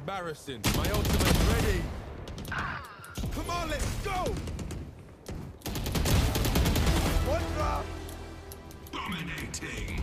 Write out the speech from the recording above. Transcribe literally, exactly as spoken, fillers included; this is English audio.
embarrassing. My ultimate's ready. Come on, let's go! One drop! Dominating!